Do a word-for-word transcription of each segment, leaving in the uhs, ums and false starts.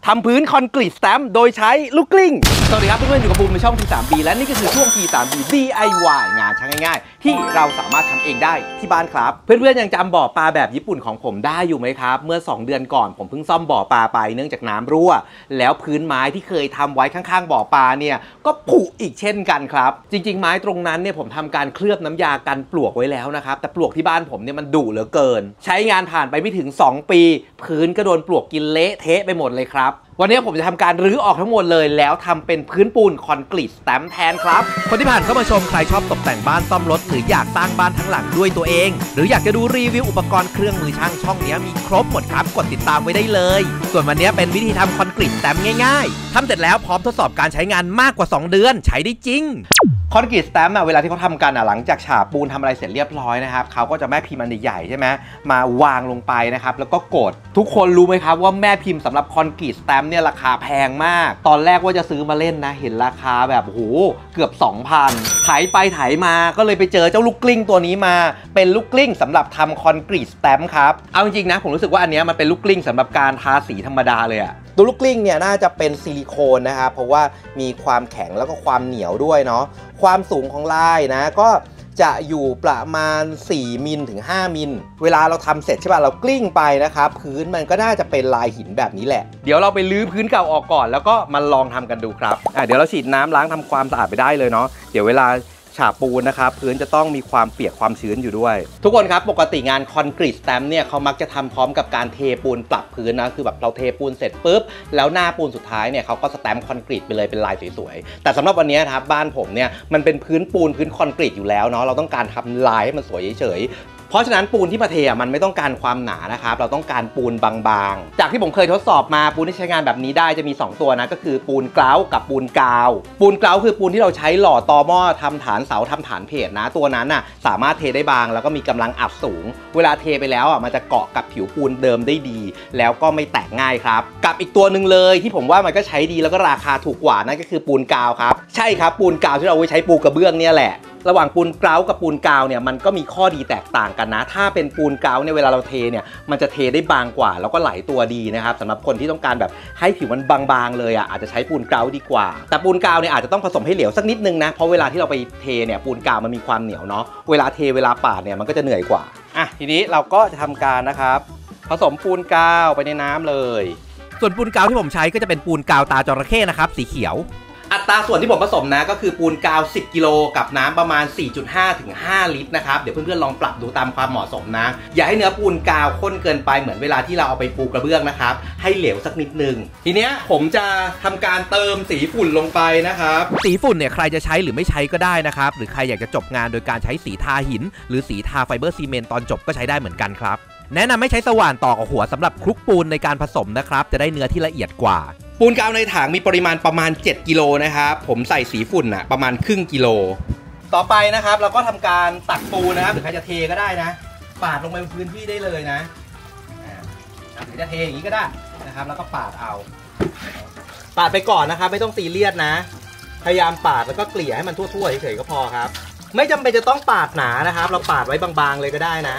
ทำพื้นคอนกรีตสแตมป์โดยใช้ลูกกลิ้งสวัสดีครับเพื่อนๆอยู่กับบูมในช่อง ที ทรี บี และนี่ก็คือช่วง ที ทรี บี ดี ไอ วาย งานช่างง่ายๆที่เราสามารถทำเองได้ที่บ้านครับเพื่อนๆยังจำบ่อปลาแบบญี่ปุ่นของผมได้อยู่ไหมครับเมื่อสองเดือนก่อนผมเพิ่งซ่อมบ่อปลาไปเนื่องจากน้ำรั่วแล้วพื้นไม้ที่เคยทำไว้ข้างๆบ่อปลาเนี่ยก็ผุอีกเช่นกันครับจริงๆไม้ตรงนั้นเนี่ยผมทำการเคลือบน้ำยากันปลวกไว้แล้วนะครับแต่ปลวกที่บ้านผมเนี่ยมันดุเหลือเกินใช้งานผ่านไปไม่ถึงสองปีพื้นก็โดนปลวกกินเละเทะไปหมดเลยครับวันนี้ผมจะทำการรื้อออกทั้งหมดเลยแล้วทำเป็นพื้นปูนคอนกรีตสแตมป์แทนครับคนที่ผ่านเข้ามาชมใครชอบตกแต่งบ้านซ่อมรถหรืออยากสร้างบ้านทั้งหลังด้วยตัวเองหรืออยากจะดูรีวิวอุปกรณ์เครื่องมือช่างช่องนี้มีครบหมดครับกดติดตามไว้ได้เลยส่วนวันนี้เป็นวิธีทำคอนกรีตสแตมป์ง่ายๆทำเสร็จแล้วพร้อมทดสอบการใช้งานมากกว่าสองเดือนใช้ได้จริงคอนกรีตสแตมป์เวลาที่เขาทำกันหลังจากฉาบปูนทำอะไรเสร็จเรียบร้อยนะครับเขาก็จะแม่พิมพ์อันใหญ่ใช่ไหมมาวางลงไปนะครับแล้วก็กดทุกคนรู้ไหมครับว่าแม่พิมพ์สำหรับคอนกรีตสแตมป์เนี่ยราคาแพงมากตอนแรกว่าจะซื้อมาเล่นนะเห็นราคาแบบโอ้โหเกือบ สองพัน ไถไปไถมาก็เลยไปเจอเจ้าลูกกลิ้งตัวนี้มาเป็นลูกกลิ้งสำหรับทำคอนกรีตสแตมป์ครับเอาจริงๆนะผมรู้สึกว่าอันนี้มันเป็นลูกกลิ้งสำหรับการทาสีธรรมดาเลยอะตัวลูกกลิ้งเนี่ยน่าจะเป็นซิลิโคนนะครับเพราะว่ามีความแข็งแล้วก็ความเหนียวด้วยเนาะความสูงของลายนะก็จะอยู่ประมาณสี่มิลถึงห้ามิลเวลาเราทำเสร็จใช่ป่ะเรากลิ้งไปนะครับพื้นมันก็น่าจะเป็นลายหินแบบนี้แหละเดี๋ยวเราไปลื้อพื้นเก่าออกก่อนแล้วก็มาลองทำกันดูครับอ่ะเดี๋ยวเราฉีดน้ำล้างทำความสะอาดไปได้เลยเนาะเดี๋ยวเวลาฉาบปูนนะครับพื้นจะต้องมีความเปียกความชื้นอยู่ด้วยทุกคนครับปกติงานคอนกรีตสแตมป์เนี่ยเขามักจะทำพร้อมกับการเทปูนปรับพื้นนะคือแบบเราเทปูนเสร็จปุ๊บแล้วหน้าปูนสุดท้ายเนี่ยเขาก็สแตมป์คอนกรีตไปเลยเป็นลายสวยๆแต่สำหรับวันนี้ครับบ้านผมเนี่ยมันเป็นพื้นปูนพื้นคอนกรีตอยู่แล้วเนาะเราต้องการทำลายให้มันสวยเฉยเพราะฉะนั้นปูนที่มาเทมันไม่ต้องการความหนานะครับเราต้องการปูนบางๆจากที่ผมเคยทดสอบมาปูนที่ใช้งานแบบนี้ได้จะมีสองตัวนะก็คือปูนเกล้ากับปูนกาวปูนเกล้าคือปูนที่เราใช้หล่อตอหม้อทำฐานเสาทำฐานเพจนะตัวนั้นน่ะสามารถเทได้บางแล้วก็มีกำลังอัดสูงเวลาเทไปแล้วอ่ะมันจะเกาะกับผิวปูนเดิมได้ดีแล้วก็ไม่แตกง่ายครับกับอีกตัวหนึ่งเลยที่ผมว่ามันก็ใช้ดีแล้วก็ราคาถูกกว่านั่นก็คือปูนกาวครับใช่ครับปูนกาวที่เราไว้ใช้ปูกระเบื้องเนี่ยแหละระหว่างปูนเกล้ากับปูนกาวเนี่ยมันก็มีข้อดีแตกต่างกันนะถ้าเป็นปูนเกล้าเนี่ยเวลาเราเทเนี่ยมันจะเทได้บางกว่าแล้วก็ไหลตัวดีนะครับสำหรับคนที่ต้องการแบบให้ผิวมันบางๆเลยอ่ะอาจจะใช้ปูนเกล้าดีกว่าแต่ปูนกาวเนี่ยอาจจะต้องผสมให้เหลวสักนิดนึงนะเพราะเวลาที่เราไปเทเนี่ยปูนกาวมันมีความเหนียวเนาะเวลาเทเวลาปาดเนี่ยมันก็จะเหนื่อยกว่าอ่ะทีนี้เราก็จะทำการนะครับผสมปูนกาวไปในน้ำเลยส่วนปูนกาวที่ผมใช้ก็จะเป็นปูนกาวตาจระเข้นะครับสีเขียวอัตราส่วนที่ผมผสมนะก็คือปูนกาวสิบกิโลกับน้ำประมาณ สี่จุดห้า ถึง ห้า ลิตรนะครับเดี๋ยวเพื่อนๆลองปรับดูตามความเหมาะสมนะอย่าให้เนื้อปูนกาวข้นเกินไปเหมือนเวลาที่เราเอาไปปูกระเบื้องนะครับให้เหลวสักนิดนึงทีเนี้ยผมจะทำการเติมสีฝุ่นลงไปนะครับสีฝุ่นเนี่ยใครจะใช้หรือไม่ใช้ก็ได้นะครับหรือใครอยากจะจบงานโดยการใช้สีทาหินหรือสีทาไฟเบอร์ซีเมนต์ตอนจบก็ใช้ได้เหมือนกันครับแนะนำไม่ใช้สว่านต่อกับหัวสำหรับคลุกปูนในการผสมนะครับจะได้เนื้อที่ละเอียดกว่าปูนกาวในถังมีปริมาณประมาณเจ็ดกิโลนะครับผมใส่สีฝุ่นอ่ะประมาณครึ่งกิโลต่อไปนะครับเราก็ทำการตักปูนนะครับหรือใครจะเทก็ได้นะปาดลงไปบนพื้นที่ได้เลยนะหรือจะเทอย่างนี้ก็ได้นะครับแล้วก็ปาดเอาปาดไปก่อนนะครับไม่ต้องซีเรียสนะพยายามปาดแล้วก็เกลี่ยให้มันทั่วๆเฉยๆก็พอครับไม่จำเป็นจะต้องปาดหนานะครับเราปาดไว้บางๆเลยก็ได้นะ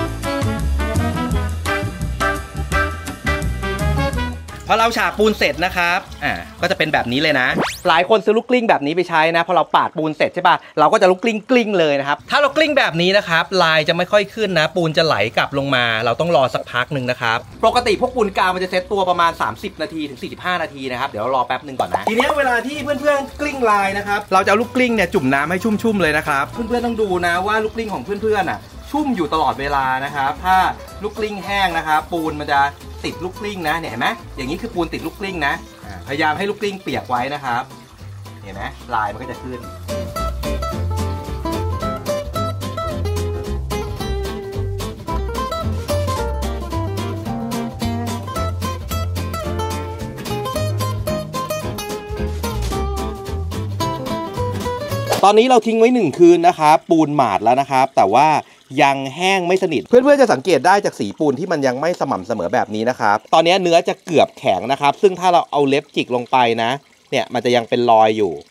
พอเราฉาบปูนเสร็จนะครับอ่าก็จะเป็นแบบนี้เลยนะหลายคนซื้อลูกกลิ้งแบบนี้ไปใช้นะพอเราปาดปูนเสร็จใช่ป่ะเราก็จะลูกกลิ้งกลิ้งเลยนะครับถ้าเรากลิ้งแบบนี้นะครับลายจะไม่ค่อยขึ้นนะปูนจะไหลกลับลงมาเราต้องรอสักพักหนึ่งนะครับปกติพวกปูนกาวมันจะเซตตัวประมาณสามสิบนาทีถึงสี่สิบห้านาทีนะครับเดี๋ยวรอแป๊บหนึ่งก่อนนะทีนี้เวลาที่เพื่อนๆกลิ้งลายนะครับเราจะเอาลูกกลิ้งเนี่ยจุ่มน้ำให้ชุ่มๆเลยนะครับเพื่อนๆต้องดูนะว่าลูกกลิ้งของเพื่อนๆอ่ะชุ่มอยู่ตลอดเวลานะครับถ้าลูกกลิ้งแห้งนะครับปูนมันจะติดลูกกลิ้งนะเนี่ยเห็นไหมอย่างนี้คือปูนติดลูกกลิ้งนะพยายามให้ลูกกลิ้งเปียกไว้นะครับเห็นไหมลายมันก็จะขึ้นตอนนี้เราทิ้งไว้หนึ่งคืนนะครับปูนหมาดแล้วนะครับแต่ว่ายังแห้งไม่สนิทเพื่อนๆจะสังเกตได้จากสีปูนที่มันยังไม่สม่ำเสมอแบบนี้นะครับตอนนี้เนื้อจะเกือบแข็งนะครับซึ่งถ้าเราเอาเล็บจิกลงไปนะเนี่ยมันจะยังเป็นรอยอยู่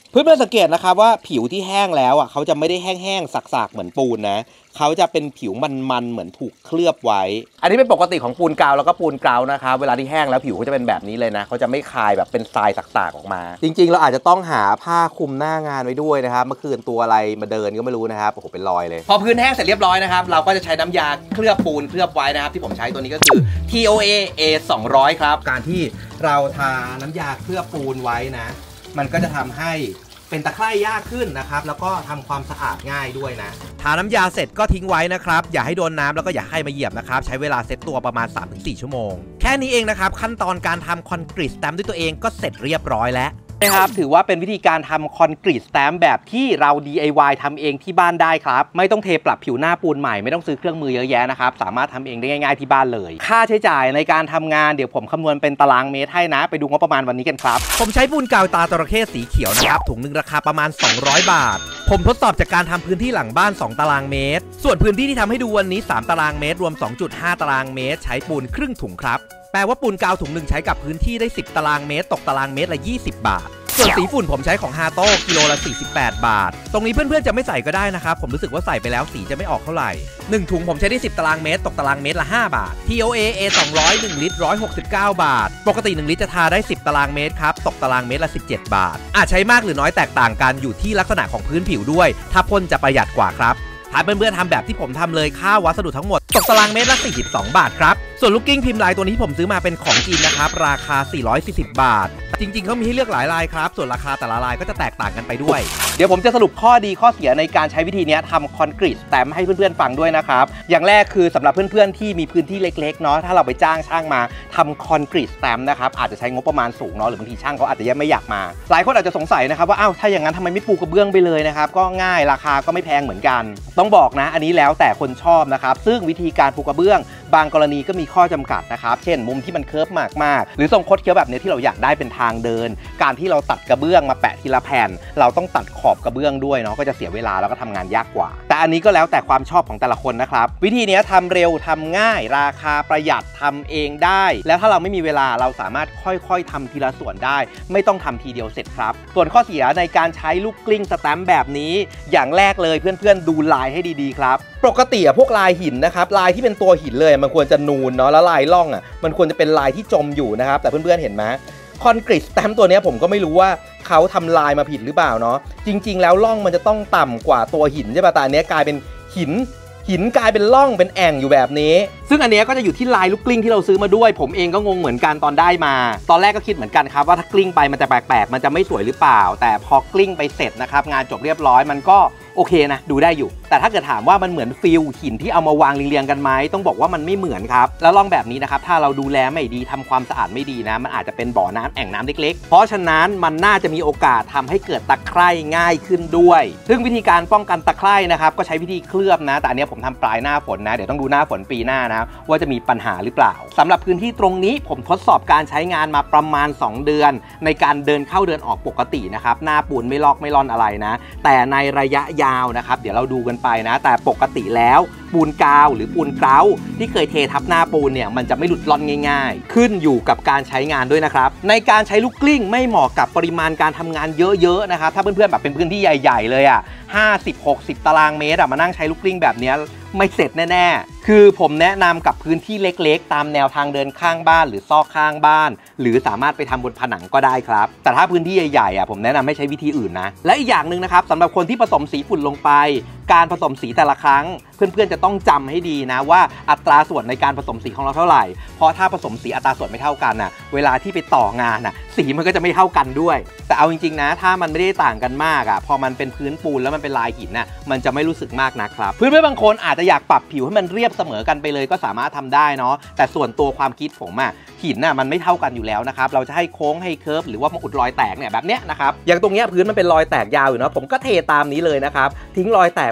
เพื่อนๆสังเกตนะครับว่าผิวที่แห้งแล้วอ่ะเขาจะไม่ได้แห้งๆสักๆเหมือนปูนนะเขาจะเป็นผิวมันๆเหมือนถูกเคลือบไว้อันนี้เป็นปกติของปูนกาวแล้วก็ปูนกาวนะครับเวลาที่แห้งแล้วผิวเขาจะเป็นแบบนี้เลยนะเขาจะไม่คายแบบเป็นทรายสักๆออกมาจริงๆเราอาจจะต้องหาผ้าคลุมหน้างานไว้ด้วยนะครับเมื่อคืนตัวอะไรมาเดินก็ไม่รู้นะครับโอ้โหเป็นรอยเลยพอพื้นแห้งเสร็จเรียบร้อยนะครับเราก็จะใช้น้ำยาเคลือบปูนเคลือบไว้นะครับที่ผมใช้ตัวนี้ก็คือ ที โอ เอ เอ สองร้อย ครับการที่เราทาน้ำยาเคลือบปูนไว้นะมันก็จะทำให้เป็นตะไคร่ยากขึ้นนะครับแล้วก็ทำความสะอาดง่ายด้วยนะทาน้ำยาเสร็จก็ทิ้งไว้นะครับอย่าให้โดนน้ำแล้วก็อย่าให้มาเหยียบนะครับใช้เวลาเซตตัวประมาณ สามถึงสี่ ชั่วโมงแค่นี้เองนะครับขั้นตอนการทำคอนกรีตสแตมป์ด้วยตัวเองก็เสร็จเรียบร้อยแล้วนะครับถือว่าเป็นวิธีการทำคอนกรีตสแตมป์แบบที่เรา ดี ไอ วาย ทำเองที่บ้านได้ครับไม่ต้องเทปรับผิวหน้าปูนใหม่ไม่ต้องซื้อเครื่องมือเยอะแยะนะครับสามารถทำเองได้ง่ายๆที่บ้านเลยค่าใช้จ่ายในการทำงานเดี๋ยวผมคำนวณเป็นตารางเมตรให้นะไปดูงบประมาณวันนี้กันครับผมใช้ปูนกาวตาจระเข้สีเขียวนะครับถุงหนึ่งราคาประมาณสองร้อยบาทผมทดสอบจากการทำพื้นที่หลังบ้านสองตารางเมตรส่วนพื้นที่ที่ทำให้ดูวันนี้สามตารางเมตรรวม สองจุดห้า ตารางเมตรใช้ปูนครึ่งถุงครับแปลว่าปูนกาวถุงหนึ่งใช้กับพื้นที่ได้สิบตารางเมตรตกตารางเมตรละยี่สิบบาทส่วนสีฝุ่นผมใช้ของฮาโต้กิโลละสี่สิบแปดบาทตรงนี้เพื่อนๆจะไม่ใส่ก็ได้นะครับผมรู้สึกว่าใส่ไปแล้วสีจะไม่ออกเท่าไหร่หนึ่งถุงผมใช้ได้สิบตารางเมตรตกตารางเมตรละห้าบาท ที โอ เอ เอ สองร้อย หนึ่งลิตรหนึ่งร้อยหกสิบเก้าบาทปกติหนึ่งลิตรจะทาได้สิบตารางเมตรครับตกตารางเมตรละสิบเจ็ดบาทอาจใช้มากหรือน้อยแตกต่างกันอยู่ที่ลักษณะของพื้นผิวด้วยถ้าพ่นจะประหยัดกว่าครับถ้าเพื่อนๆทำแบบที่ผมทำเลยค่าวัสดุทั้งหมดตกตารางเมตรละสี่สิบสองบาทครับส่วนลูกกิ้งพิมพ์ลายตัวนี้ที่ผมซื้อมาเป็นของจีนนะครับราคาสี่ร้อยสี่สิบบาทจริงๆเขามีให้เลือกหลายลายครับส่วนราคาแต่ละลายก็จะแตกต่างกันไปด้วยเดี๋ยวผมจะสรุปข้อดีข้อเสียในการใช้วิธีนี้ทำคอนกรีตสแตมป์ให้เพื่อนๆฟังด้วยนะครับอย่างแรกคือสำหรับเพื่อนๆที่มีพื้นที่เล็กๆเนาะถ้าเราไปจ้างช่างมาทำคอนกรีตสแตมป์นะครับอาจจะใช้งบประมาณสูงเนาะหรือบางทีช่างเขาอาจจะยังไม่อยากมาหลายคนอาจจะสงสัยนะครับว่าอ้าวถ้าอย่างนั้นทำไมไม่ปูกระเบื้องไปเลยนะครับก็ง่ายราคาก็ไม่แพงเหมือนกันต้องบอกนะอันนี้แล้วแต่คนชอบนะครับซึ่งวิธีการปูกระเบื้องบางกรณีก็มีข้อจำกัดนะครับเช่นมุมที่มันเคิร์ฟมากๆหรือทรงคดเคี้ยวแบบนี้ที่เราอยากได้เป็นทางเดินการที่เราตัดกระเบื้องมาแปะทีละแผ่นเราต้องตัดขอบกระเบื้องด้วยเนาะก็จะเสียเวลาแล้วก็ทำงานยากกว่าแต่อันนี้ก็แล้วแต่ความชอบของแต่ละคนนะครับวิธีนี้ทำเร็วทำง่ายราคาประหยัดทำเองได้แล้วถ้าเราไม่มีเวลาเราสามารถค่อยๆทำทีละส่วนได้ไม่ต้องทำทีเดียวเสร็จครับส่วนข้อเสียในการใช้ลูกกลิ้งสแตมป์แบบนี้อย่างแรกเลยเพื่อนๆดูลายให้ดีๆครับปกติอะพวกลายหินนะครับลายที่เป็นตัวหินเลยมันควรจะนูนเนาะแล้วลายล่องอะมันควรจะเป็นลายที่จมอยู่นะครับแต่เพื่อนๆเห็นไหมคอนกรีตสแตมป์ตัวนี้ผมก็ไม่รู้ว่าเขาทำลายมาผิดหรือเปล่าเนาะจริงๆแล้วล่องมันจะต้องต่ำกว่าตัวหินใช่ป่ะแต่อันนี้กลายเป็นหินหินกลายเป็นล่องเป็นแอ่งอยู่แบบนี้ซึ่งอันนี้ก็จะอยู่ที่ลายลูกกลิ้งที่เราซื้อมาด้วยผมเองก็งงเหมือนกันตอนได้มาตอนแรกก็คิดเหมือนกันครับว่าถ้ากลิ้งไปมันจะแปลกๆมันจะไม่สวยหรือเปล่าแต่พอกลิ้งไปเสร็จนะครับงานจบเรียบร้อยมันก็โอเคนะดูได้อยู่แต่ถ้าเกิดถามว่ามันเหมือนฟิลหินที่เอามาวางเรียงๆกันไหมต้องบอกว่ามันไม่เหมือนครับแล้วล่องแบบนี้นะครับถ้าเราดูแลไม่ดีทำความสะอาดไม่ดีนะมันอาจจะเป็นบ่อน้ำแอ่งน้ำเล็กๆเพราะฉะนั้นมันน่าจะมีโอกาสทำให้เกิดตะไคร่ง่ายขึ้นด้วยซึ่งวิธีการป้องกันตะไคร่นะครับก็ใช้วิธีเคลือบนะแต่อันนี้ผมทำปลายหน้าฝนนะเดี๋ยวต้องดูหน้าฝนปีหน้านะว่าจะมีปัญหาหรือเปล่าสำหรับพื้นที่ตรงนี้ผมทดสอบการใช้งานมาประมาณสองเดือนในการเดินเข้าเดินออกปกตินะครับหน้าปูนไม่ลอกไม่ร่อนอะไรนะแต่ในระยะยาวนะครับเดี๋ยวเราดูกันไปนะแต่ปกติแล้วปูนกาวหรือปูนเกลาที่เคยเททับหน้าปูนเนี่ยมันจะไม่หลุดล่อนง่ายๆขึ้นอยู่กับการใช้งานด้วยนะครับในการใช้ลูกกลิ้งไม่เหมาะกับปริมาณการทำงานเยอะๆนะครับถ้าเพื่อนๆแบบเป็นพื้นที่ใหญ่ๆเลยอ่ะห้าสิบ หกสิบตารางเมตรอ่ะมานั่งใช้ลูกกลิ้งแบบนี้ไม่เสร็จแน่ๆคือผมแนะนำกับพื้นที่เล็กๆตามแนวทางเดินข้างบ้านหรือซอกข้างบ้านหรือสามารถไปทำบนผนังก็ได้ครับแต่ถ้าพื้นที่ใหญ่ๆอ่ะผมแนะนำให้ใช้วิธีอื่นนะและอีกอย่างหนึ่งนะครับสำหรับคนที่ผสมสีฝุ่นลงไปการผสมสีแต่ละครั้งเพื่อนๆจะต้องจำให้ดีนะว่าอัตราส่วนในการผสมสีของเราเท่าไหร่เพราะถ้าผสมสีอัตราส่วนไม่เท่ากันน่ะเวลาที่ไปต่องานน่ะสีมันก็จะไม่เท่ากันด้วยแต่เอาจริงๆนะถ้ามันไม่ได้ต่างกันมากอ่ะพอมันเป็นพื้นปูนแล้วมันเป็นลายหินน่ะมันจะไม่รู้สึกมากนะครับเพื่อนๆบางคนอาจจะอยากปรับผิวให้มันเรียบเสมอกันไปเลยก็สามารถทำได้เนาะแต่ส่วนตัวความคิดผมอ่ะหินน่ะมันไม่เท่ากันอยู่แล้วนะครับเราจะให้โค้งให้เคิร์ฟหรือว่ามาอุดรอยแตกเนี่ยแบบเนี้ยนะครับอย่างตรงเนี้ยพื้นมันเป็นรอยแตกยาวอยู่นะผมก็เทตามนี้เลยนะครับทิ้งรอยแตกไ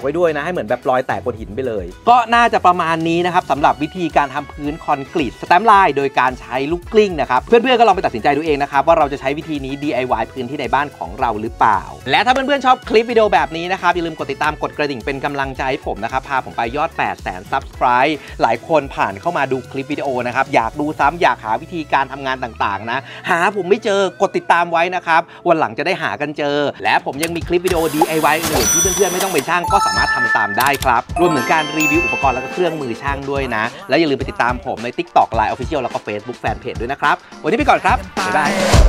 ว้ด้วยนะให้เหมือนแบบรอยแตกบนหินไปเลยก็น่าจะประมาณนี้นะครับสำหรับวิธีการทำพื้นคอนกรีตสแตมป์ไลน์โดยการใช้ลูกกลิ้งนะครับเพื่อนๆก็ลองไปตัดสินใจดูเองนะครับว่าเราจะใช้วิธีนี้ ดี ไอ วาย พื้นที่ในบ้านของเราหรือเปล่าและถ้าเพื่อนๆชอบคลิปวิดีโอแบบนี้นะครับอย่าลืมกดติดตามกดกระดิ่งเป็นกำลังใจให้ผมนะครับพาผมไปยอด แปดแสน ซับสไครบ์ หลายคนผ่านเข้ามาดูคลิปวิดีโอนะครับอยากดูซ้ำอยากหาวิธีการทำงานต่างๆนะหาผมไม่เจอกดติดตามไว้นะครับวันหลังจะได้หากันเจอและผมยังมีคลิปวิดีโอ ดี ไอ วาย อื่นที่เพื่อนๆไม่ต้องไปช่างก็สามารถทำตามได้ครับรวมถึงการรีวิวอุปกรณ์แล้วก็เครื่องมือช่างด้วยนะและอย่าลืมไปติดตามผมใน ติ๊กต็อก ไลน์ Official แล้วก็ Facebook Fanpage ด้วยนะครับวันนี้ไปก่อนครับบ๊ายบาย